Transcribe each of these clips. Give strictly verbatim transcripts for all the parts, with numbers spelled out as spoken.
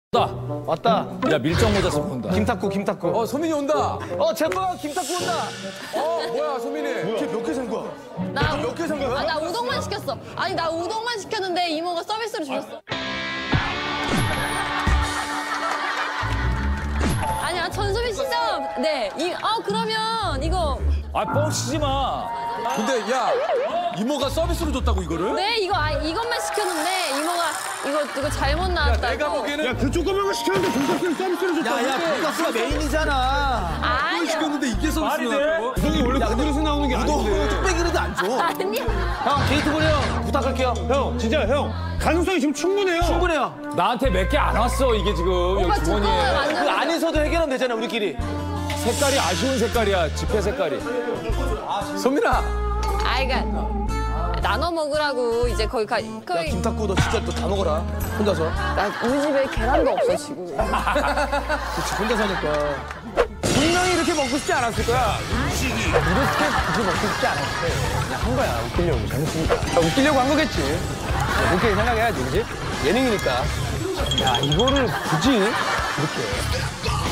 온다. 왔다. 야 밀정 모자 쓰고 온다. 김탁구, 김탁구. 어, 소민이 온다. 어, 제발 김탁구 온다. 어, 뭐야, 소민이. 뭐야? 몇 개 산 거야? 나 몇 개 산 거야? 아, 나 우동만 시켰어. 아니 나 우동만 시켰는데 이모가 서비스로 주셨어. 아니야 전소민 시점. 네. 이, 아 그러면 이거. 아 뻥치지 마. 근데 야, 이모가 서비스로 줬다고 이거를? 네 이거 아 이것만 시켰는데 이모가 이거 이거 잘못 나왔다고. 내가 보기에는 야, 그 조그만 거 시켰는데 돈가스를 서비스로 줬다. 야, 야, 돈가스가 메인이잖아. 이걸 아니야. 시켰는데 이게 서비스로 나왔다고? 우동이 원래 그릇에 나오는 게 우동 아닌데. 뚝배기라도 안 줘. 아니야. 형, 게이트볼 형 부탁할게요. 형, 진짜 형. 가능성이 지금 충분해요. 충분해요. 나한테 몇 개 안 왔어 이게 지금 오빠 여기 두꺼워요 주머니에. 그 완전. 안에서도 해결하면 되잖아, 우리끼리. 색깔이 아쉬운 색깔이야. 지폐 색깔이. 소민아. 아 이거 나눠 먹으라고 이제 거기 가. 야, 거기 김탁구 너 진짜 또 다 먹어라. 혼자서. 나 우리 집에 계란도 없어 지금. 그치, 혼자 사니까. 분명히 이렇게 먹고 싶지 않았을 거야. 음식이. 이렇게 굳이 먹고 싶지 않았을 거야. 그냥 한 거야. 웃기려고. 잘못했으니까. 야, 웃기려고 한 거겠지. 야, 그렇게 생각해야지, 그지? 예능이니까. 야, 이거를 굳이 이렇게.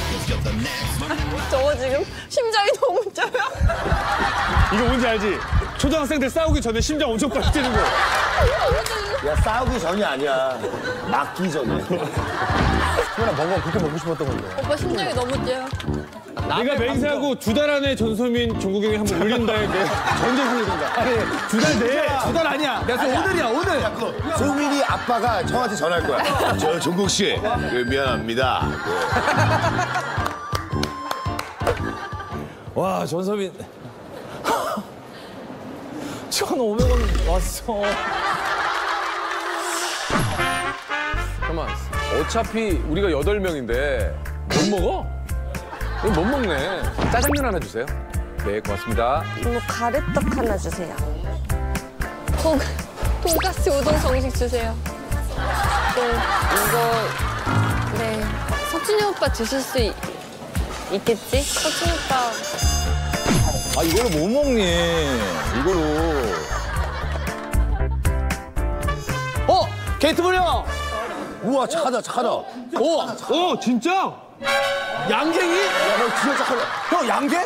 저거 지금 심장이 너무 쪄요. 이거 뭔지 알지? 초등학생들 싸우기 전에 심장 엄청 빨리 뛰는 거. 야, 싸우기 전이 아니야. 맞기 전이야. 수민아, 먹어. 그렇게 먹고 싶었던 건데. 오빠 심장이 너무 뛰어요. 내가 맹세하고 두 달 안에 전소민 종국영이 한번 올린다 해도 전쟁하게 된다. 아니, 두 달 내에. 두 달 아니야. 야, 저 오늘이야, 오늘. 소민이 아빠가 형한테 전화할 거야. 저 종국 씨, 그 미안합니다. 와 전소민. 천오백 원 왔어. 잠깐만. 어차피 우리가 여덟 명인데 못 먹어? 이거 못 먹네. 짜장면 하나 주세요. 네, 고맙습니다. 이모 가래떡 하나 주세요. 돈 돈가스 우동 정식 주세요. 또 이거 네 석준이 오빠 드실 수 있, 있겠지? 석준이 오빠. 아 이거를 못 먹니? 이거로. 어! 게이트볼 형! 우와, 착하다, 착하다. 오! 어, 진짜? 양갱이? 야, 너 진짜 착하다. 형, 양갱?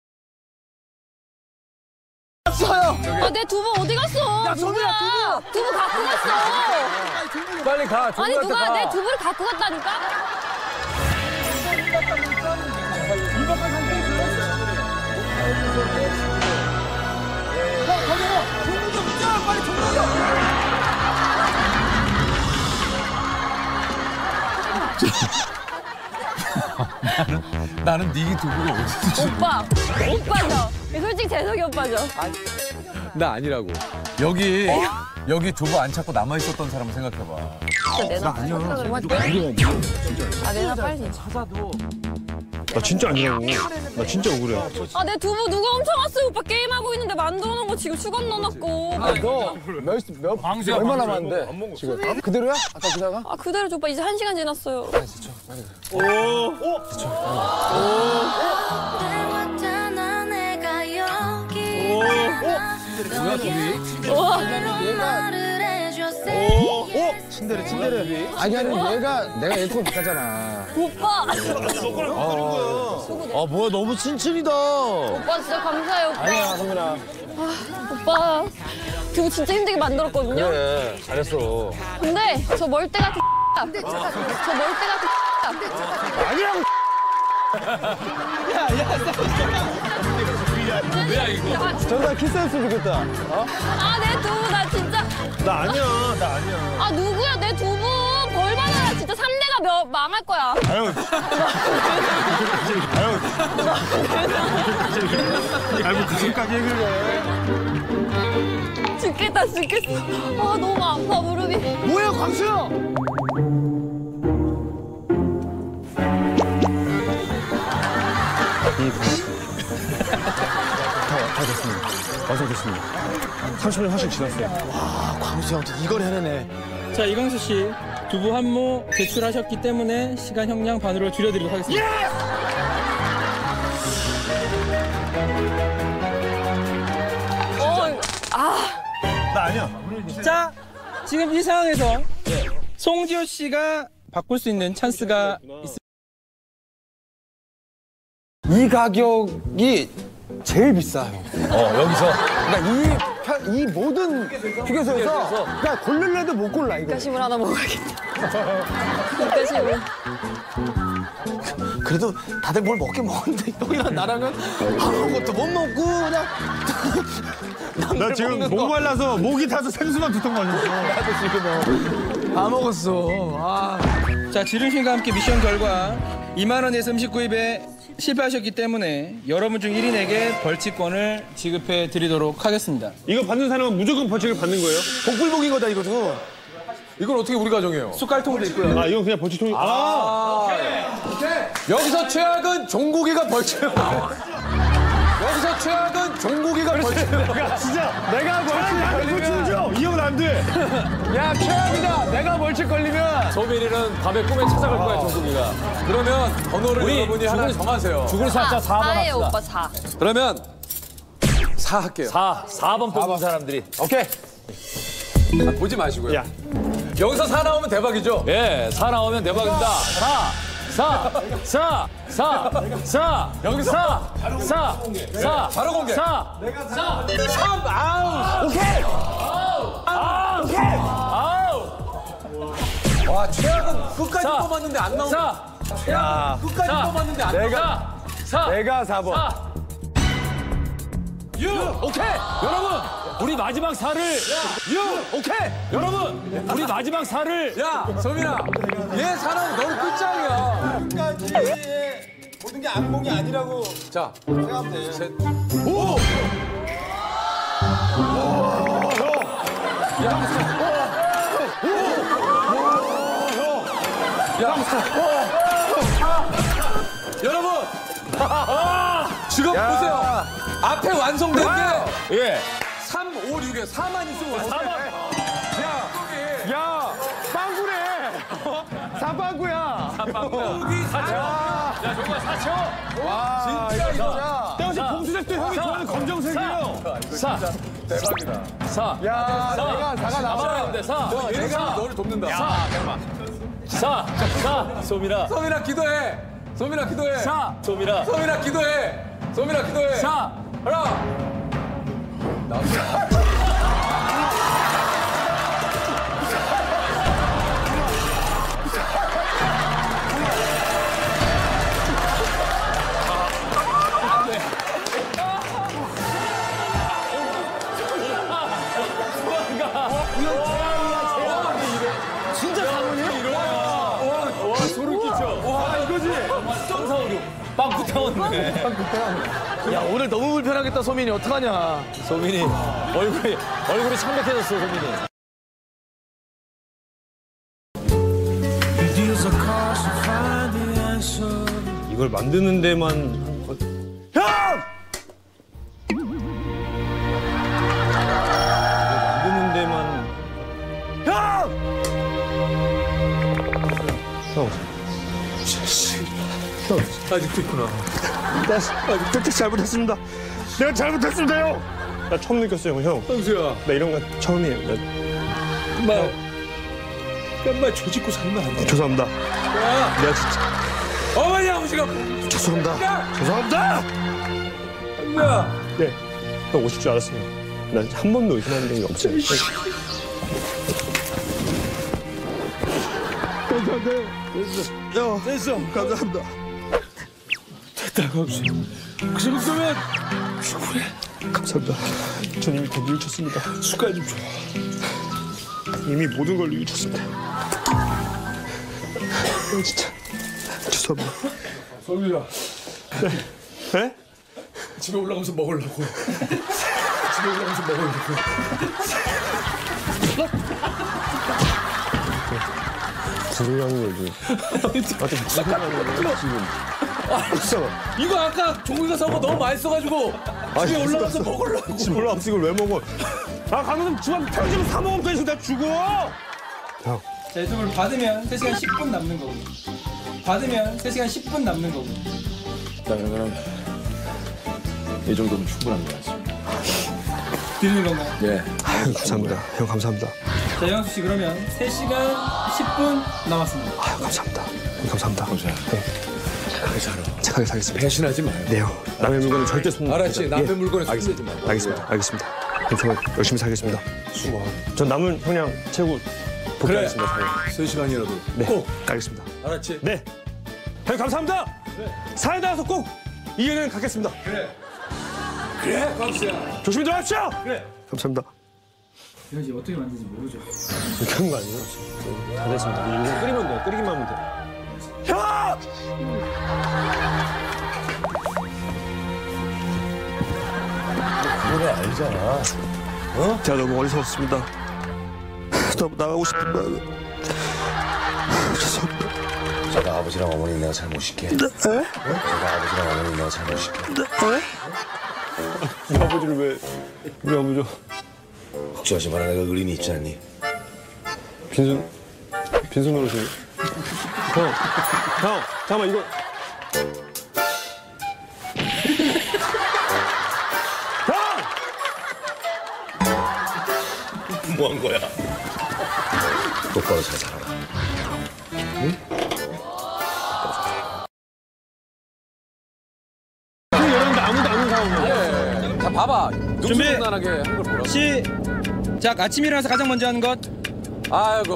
왔어요! 아 내 두부 어디 갔어? 야, 소민아, 누구야? 두부 갖고 갔어. 빨리 가. 아니 종국한테 누가 가. 내 두부를 갖고 갔다니까? 나는 네 두부가 어디서 오빠 오빠죠. 솔직히 재석이 오빠죠. 나 아니라고. 여기 여기 두부 안 찾고 남아 있었던 사람을 생각해봐. 진짜 내놔. 아니야. 아 내놔 빨리. 나 진짜 아니라고. 나 진짜 억울해. 아 내 두부 누가 훔쳐갔어요? 오빠 게임하고 있는데 만들어 놓은 거 지금 수건 넣어놨고. 아, 너 몇, 몇, 얼마 남았는데? 지금. 그대로야? 아까 기사가? 아 그대로 줘 오빠 이제 한 시간 지났어요. 때웠잖아 내가 여기 뭐야, 두비? 우와. 말을 해줬어 친데레, 친데레. 아니, 아니, 얘가, 내가 얘 두고 바꿨잖아. 오빠. 아, 뭐야, 너무 친친이다. 오빠 진짜 감사해요 오빠. 아니야, 성민아. 오빠 두부 진짜 힘들게 만들었거든요. 그래, 잘했어. 근데 저 멀대 같은 저 멀대 같은 아니라고! 뭐야 이거? 정말 키스했으면 좋겠다. 아내 두부 나 진짜 나 아니야, 나 아니야. 아 누구야 내 두부 벌 받아라 진짜 삼 대가 몇, 망할 거야. 아유. 아유. 아이고, 가슴까지 얘기를 해. 죽겠다 죽겠어. 아 너무 아파 무릎이. 뭐야, 광수야! 다 됐습니다. 완성됐습니다. 삼십 분 훨씬 지났어요. 아, 광수 형한테 이걸 해내네. 자, 이광수 씨. 두부 한 모 제출하셨기 때문에 시간 형량 반으로 줄여드리도록 하겠습니다. 어 이거 아 나 아니야. 자, 지금 이 상황에서 송지효 씨가 바꿀 수 있는 찬스가 있습니다. 이 가격이 제일 비싸. 어, 여기서. 그러니까 이, 편- 이 모든 휴게소에서 그냥 고를래도 못 골라 이거. 입가심을 하나 먹어야겠다. 입가심을. 그래도 다들 뭘 먹긴 먹는데 형이랑 나랑은 아무것도 못 먹고 그냥 나 지금 목말라서 목이 타서 생수만 두 통 마셨어. 나도 지금 다 먹었어. 아. 자, 지름신과 함께 미션 결과 이만 원에서 음식 구입에 실패하셨기 때문에 여러분 중 일 인에게 벌칙권을 지급해 드리도록 하겠습니다. 이거 받는 사람은 무조건 벌칙을 받는 거예요? 복불복인 거다 이거도. 이걸 어떻게 우리가 정해요? 숟갈통도 있고요. 아, 이건 그냥 벌칙통이. 아, 여기서 최악은 종국이가 벌칙. 여기서 최악은 종국이가 벌칙. 진짜 내가 벌칙 걸리면 줘. 이건 안 돼. 야 최악이다. 내가 벌칙 걸리면. 소민이는 밤에 꿈에 찾아갈 거야, 정국이가. 그러면 번호를 우리 여러분이 하나 죽을- 정하세요. 죽을 살자 사 번 사예요, 합시다. 오빠 사. 그러면 사 할게요. 사, 사 번 뽑은 사람들이. 오케이. 아, 보지 마시고요. 야. 여기서 사 나오면 대박이죠? 예, 사 나오면 대박입니다. 사, 사, 사, 사, 사, 여기 사, 사, 사, 바로 공개. 사, 사, 삼, 아우, 오케이. 아우, 오케이. 아우, 와, 최악은 끝까지 사. 뽑았는데 안 나오면. 사, 최악은 끝까지 사. 뽑았는데 안 내가, 나오면. 사, 내가 사 번. 사, 육, 오케이. 여러분, 우리 마지막 사를 육, 오케이. 여러분, 우리 마지막 사를 야, 소민아. 얘 사람 너무 끝장이야. 모든 게 악몽이 아니라고 자, 생각하면 돼. 셋. 여러분! 지금 보세요. 앞에 완성된 게 예. 삼, 오, 육에 사만 있으면 완성. 야 빵구네. 어? 사빵구야. 여기 사. 야, 정말 사초. 와 진짜 이거. 당시 봉수색 때 형이 좋아하는 검정색이에요. 사, 대박이다. 사, 야 사. 내가 사가 남아야 남아. 돼, 사. 너 얘가 너를 돕는다. 사, 사, 소민아. 소민아 기도해. 소민아 기도해. 사, 소민아. 소민아 기도해. 소민아 기도해. 사. 하나. 빵꾸 태웠네. 야 오늘 너무 불편하겠다 소민이 어떡하냐. 소민이 얼굴이 얼굴이 창백해졌어, 소민이. 이걸 만드는 데만 한 거. 형! 이걸 만드는 데만. 형! 형. 아직도 있구나. 나 그때 잘못했습니다. 내가 잘못했습니다, 형. 나 처음 느꼈어요, 형. 형수야. 나 이런 거 처음이에요. 나 말. 말 조짓고 살면 안 돼. 죄송합니다. 야. 내가 진짜 어머니 아버지가. 죄송합니다. 야. 죄송합니다. 뭐야. 네, 형 오실 줄 알았어요. 난 한 번도 의심한 적이 없어요. 감사합니다. 됐어. 됐어. 감사합니다. 그 정도면 감사합니다. 전 이미 다 뉘우쳤습니다. 숟갈 좀 줘. 이미 모든 걸 뉘우쳤습니다. 형 진짜 죄송합니다. 소민아. 네? 집에 올라가면서 먹으려고. 집에 올라가면서 먹으려고. 불우량이 요즘. 아직 불우량이 지금. 아, 이거 아까 종국이가 사온 거 너무 맛있어가지고 집에 올라가서 먹으려고. 지금 올라가서 이걸 왜 먹어? 아, 가면서 주방 편집을 사 먹으면 되지. 나 죽어. 형. 자, 이쪽을 받으면 세 시간 십 분 남는 거고. 받으면 세 시간 십 분 남는 거고. 그러면 이 정도면 충분한 것 같습니다. 드리는 건가요? 예. 감사합니다. 형 감사합니다. 자, 영수 씨 그러면 세 시간 십 분 남았습니다. 아유, 감사합니다. 감사합니다. 감사합니다. 네. 착하게 살아. 착하게 살겠습니다. 배신하지 마요. 네요. 남의 물건을 절대 손. 알았지? 남의 예. 물건에 손 알겠습니다. 대지 마. 알겠습니다. 알겠습니다. 그럼 정말 열심히 살겠습니다. 수고. 전 남은 형량 최고 그래. 복귀하겠습니다. 사회. 세 시간이라도. 네. 꼭. 알겠습니다. 알았지? 네. 형님 감사합니다. 사회 나와서 꼭 이해는 갖겠습니다. 그래. 그래, 광수야. 조심히 들어가십시오. 그래. 감사합니다. 이건 이제 어떻게 만드는지 모르죠. 이렇게 하는 거 아니에요? 다 됐습니다. 이거 끓이면 돼요. 끓이기만 하면 돼요. 형! 그거는 알잖아. 어? 제가 너무 어리석었습니다. 너무 나가고 싶은 마음에. 죄송합니다. 제가 아버지랑 어머니 내가 잘 모실게. 네? 제가 아버지랑 어머니 내가 잘 모실게. 우리 아버지를 왜, 우리 아버지. 걱정하지 마라. 내가 의린이 있지 않니? 빈손, 빈손으로 지금. 형, 형, 잠깐만, 이거. 형! 뭐 한 거야? 똑바로 잘 살아라. 이러는데 아무도 안 온 상황이야. 자, 봐봐. 준비. 눈치난하게 한 걸 보라. 시작. 아침 일어나서 가장 먼저 하는 것. 아이고.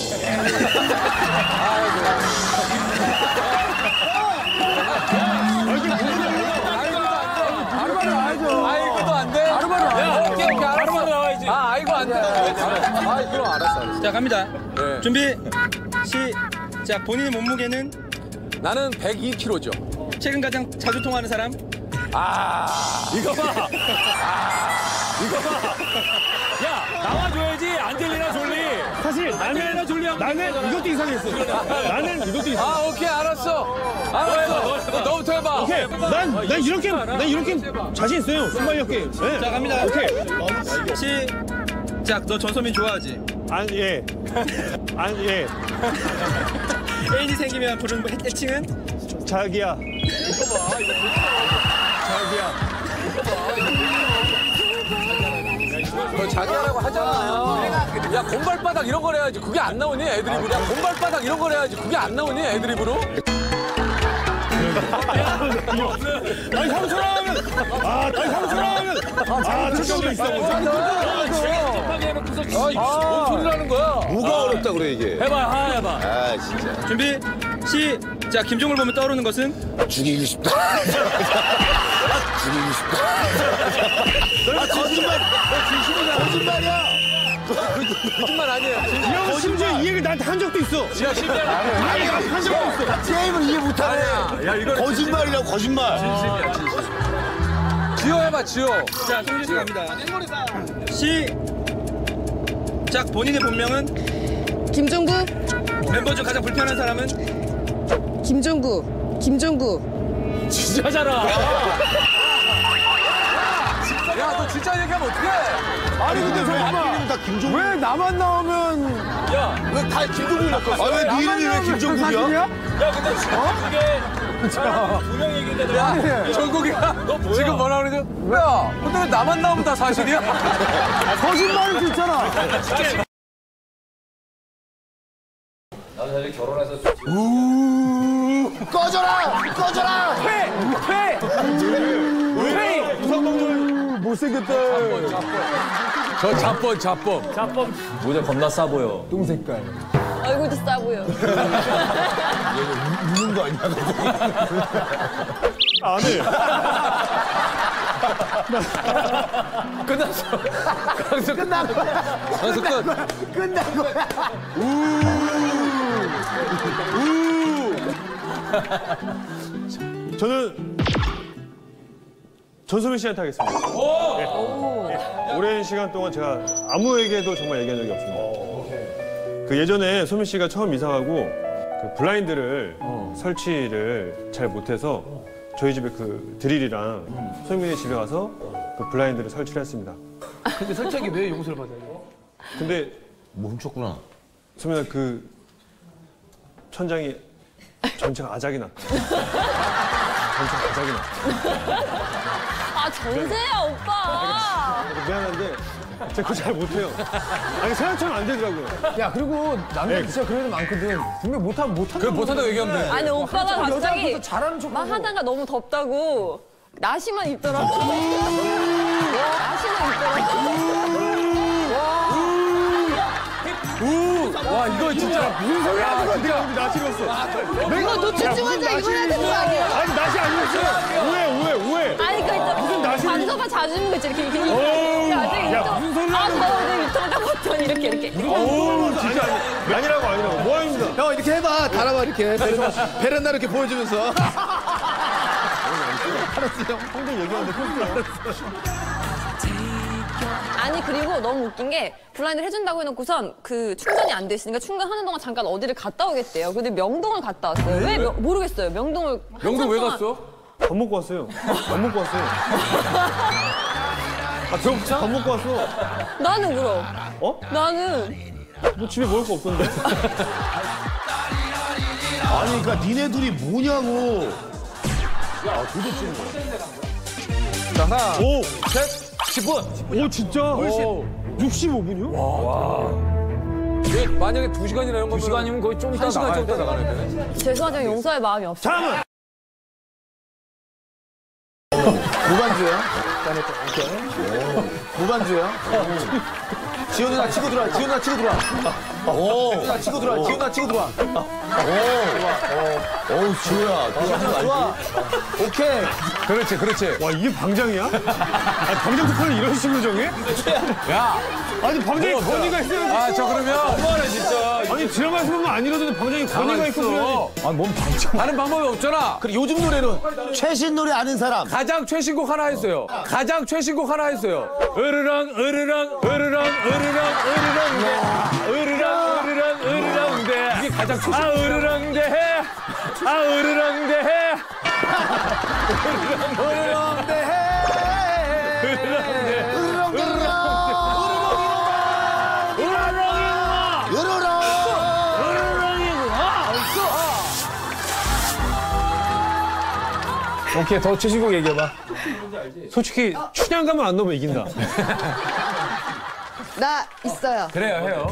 아이고도 안 돼. 바로바로 안 돼. 오케이, 오케이, 알았어. 나와야지. 아, 아이고 안 돼. 아, 그럼 알았어, 알았어. 자, 갑니다. 네. 준비. 시작. 본인의 몸무게는 나는 백이 킬로그램죠. 최근 가장 자주 통화하는 사람. 아, 이거 봐. 이거 봐. 야, 나와줘야지. 안젤리나 졸리. 사실 안젤리나 나는, 졸리 하면 나는 이것도 이상했어. 나는 이것도 이상했어. 아, 오케이, 알았어. 알았어. 너부터 해봐. 오케이. 난, 난 이렇게, 난 이렇게 자신 있어요. 순발력 게임. 네. 자, 갑니다. 오케이. 시작. 너 전소민 좋아하지? 안, 예. 안, 예. 애인이 생기면 부르는 애칭은? 자기야. 너 자기라고 하잖아. 야, 곰발바닥 이런 걸 해야지. 그게 안 나오니, 애드립으로? 야, 곰발바닥 이런 걸 해야지. 그게 안 나오니, 애드립으로? 아니, 형처럼 하면. 아, 아니, 형처럼 하면. 아, 책임이 있어. 찝찝하게 해놓고서 아, 뭔 소리를 하는 거야? 뭐가 어렵다 그래 이게. 해봐, 하나 해봐. 아 진짜. 준비. 시작. 김종을 보면 떠오르는 것은? 죽이고 싶다. 죽이고 싶다. 아 거짓말. 거짓말이야. 거짓말 아니에요. 이 형은 심지어 이 얘기를 나한테 한 적도 있어. 지하 십년 아니, 한 적도 있어. 게임을 이해 못하네. 야, 이거 거짓말이라고 거짓말. 지호 해봐, 지호. 자, 송진 씨 갑니다. 시작. 본인의 본명은? 김종구, 멤버 중 가장 불편한 사람은? 김종구, 김종구. 진짜잖아. 야, 너 진짜 얘기하면 어떡해? 아니 근데 왜 나만 다 김종국? 왜 나만 나오면? 야, 왜 다 김종국이 바뀌었어? 아왜 네 이름이 왜 김종국이야? 야, 근데 지금 그게 두명 얘기인데 야, 정국이가 너 뭐야? 지금 뭐라 그러죠? 야, 근데 왜 나만 나오면 다 사실이야? 거짓말일 수 있잖아. 우 꺼져라 꺼져라 회! 회! 못생겼다. 저 잡범, 잡범. 자법 모자 겁나 싸 보여. 얼굴도 싸 보여. 웃는 거 아니야? 안 해. 끝났어. 강수 끝난 거야. 강수 끝. 끝난 거야. 저는 전소민 씨한테 하겠습니다. 네. 네. 오랜 시간 동안 제가 아무에게도 정말 얘기한 적이 없습니다. 그 예전에 소민 씨가 처음 이사 가고 그 블라인드를 설치를 잘 못해서 저희 집에 그 드릴이랑 소민이 집에 가서 그 블라인드를 설치를 했습니다. 근데 설정이 왜 용서를 받아요? 근데 뭐 훔쳤구나. 소민아 그 천장이 전체가 아작이 났다. 전체가 아작이 났다. 아, 전세야, 오빠. 미안한데 제가 그거 잘 못해요. 아니 생각처럼 안 되더라고요. 야, 그리고 남들 진짜 그런 애들 많거든. 분명 못하면 못한다고. 그래 못한다고 얘기하면 돼. 아니 오빠가 갑자기 여자분도 잘하는 척. 막 하다가 너무 덥다고 나시만 입더라고. 나시만 입더라고. 와 이거 진짜 무슨 소리야? 아, 내가 여기 나 찍었어. 이거 노출증 환자 입어야 되는 거 아니야? 아니 낯이 아니었어요. 오해 오해 오해. 아니 그러니까 무슨 나시? 반서가 자주 입는 거 있지 이렇게 이렇게. 어우, 나중에 야, 입던- 무슨 소리야? 아 더워 입던 까봤더니 이렇게 이렇게. 어우 진짜 아니, 아니라고 아니라고 뭐 아닙니다. 형 이렇게 해봐. 달아봐 이렇게. 베란다 이렇게 보여주면서. 알았어 형. 형들 얘기하는데 컸어요. 아니 그리고 너무 웃긴 게 블라인드를 해준다고 해놓고선 그 충전이 안 돼 있으니까 충전하는 동안 잠깐 어디를 갔다 오겠대요. 근데 명동을 갔다 왔어요. 왜 명- 모르겠어요. 명동을 명동 왜 한참 갔어? 밥 먹고 왔어요. 밥 먹고 왔어요. 아 배고프다? 밥 먹고 왔어. 동안- 나는 그럼. 어? 나는 뭐 집에 먹을 거 없던데. 아니 그러니까 니네 둘이 뭐냐고. 아 도대체 뭐. 자 하나, 오, 셋, 십 분. 오 진짜. 오. 육십오 분이요? 이게 만약에 두 시간이나 이런 거면 두 시간이면 거의 좀 이따 한 시간 좀 나가야 이따 나가야 되네. 죄송하지만 용서할 마음이 없어요. 잠깐만. 무반주야. 그다음에 또 이렇게. 무반주야. 지훈 누나 치고 들어와. 지훈 누나 치고 들어와. 오. 누나 치고 들어와. 지훈 누나 치고 들어와. 어우 지호야. 좋아. 오케이. 그렇지, 그렇지. 와 이게 방장이야? 아 방장 특파를 이런 식으로 정해? 야, 아니 방장이 권위가 있어야지. 아 저 그러면 너무하네 진짜. 아니 드라마에서 보면 안 이러던데 방장이 권위가 있고 그래야지. 아뭔 방청? 다른 방법이 없잖아. 그리고 요즘 노래는 최신 노래 아는 사람. 가장 최신곡 하나 했어요. 가장 최신곡 하나 했어요. 으르렁 으르렁 으르렁 으르렁 으르렁 으르렁 으르렁 으르렁대. 이게 가장 최신. 아 으르렁대. 아 으르렁대. 오케이 더 최신곡 얘기해봐. 솔직히 춘향가만 안 넣으면 이긴다. 나 있어요. 그래요 해요.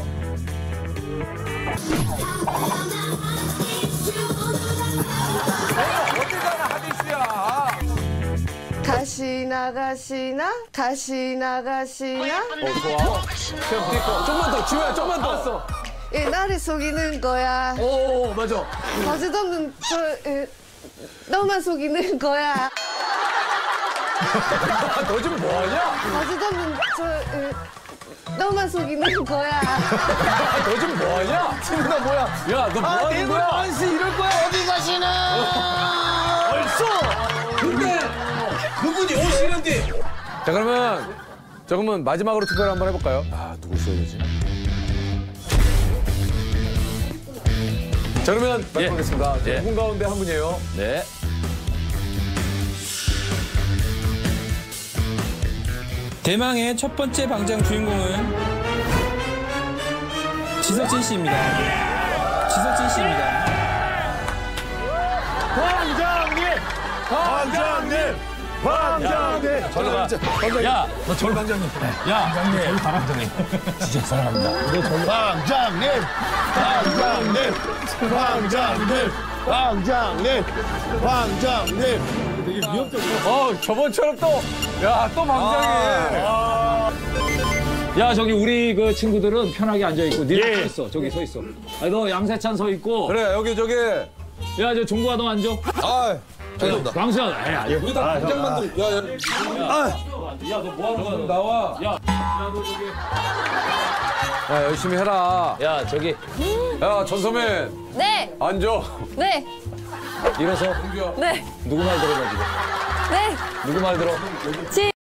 가시나 가시나 가시나 가시나 좀만 더 지호야 좀만 더. 예, 나를 속이는 거야. 오 맞아. 버즈없는 저 예, 너만 속이는 거야. 너 지금 뭐하냐? 버즈없는 저 예, 너만 속이는 거야. 너 지금 뭐하냐? 친구가 뭐야? 야 너 뭐하는 거야? 안씨 이럴 거야. 어디 가시나? 근데 그분이 오시는 뒤. 자 그러면 자 그러면 마지막으로 투표를 한번 해볼까요? 아 누구 써야 되지? 자 그러면 말씀하겠습니다. 예. 두 분 가운데 한 분이에요. 네. 대망의 첫 번째 방장 주인공은 지석진 씨입니다. 지석진 씨입니다. 방장님! 방장님! 방장님! 절로 가. 야, 너 절로 방장님. 야, 방장님. 절로 가, 방장님. 진짜 사랑합니다. 방장님! 방장님! 방장님! 방장님! 방장님! 어 저번처럼 또 야 또 방장이. 야, 저기 우리 그 친구들은 편하게 앉아 있고, 니네 예. 서 있어. 저기 서 있어. 아니, 너 양세찬 서 있고. 그래 여기 저기. 야, 저 종구아 너 앉아. 아 죄송합니다. 광수야, 에이, 아니. 우리 다 방장만 들. 야야. 야, 너 뭐 하는 거야? 나와. 야, 야, 너 저기. 야 열심히 해라. 야, 저기. 야 전소민 네, 앉아. 네, 일어서. 네, 누구 말 들어봐, 지금. 네. 누구 말 들어? 지.